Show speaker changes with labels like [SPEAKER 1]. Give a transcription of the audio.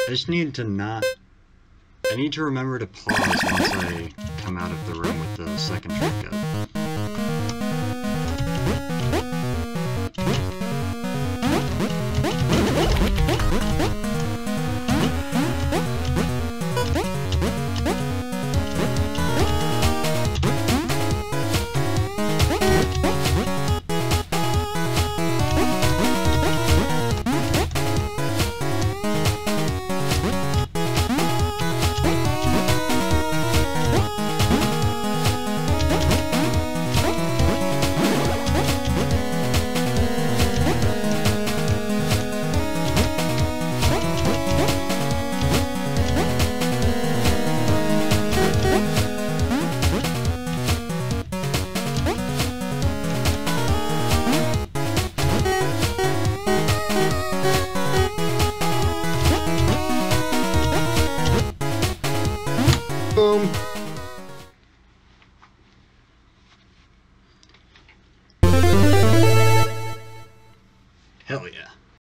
[SPEAKER 1] I just need to not... I need to remember to pause once I come out of the room with the second trinket. Boom.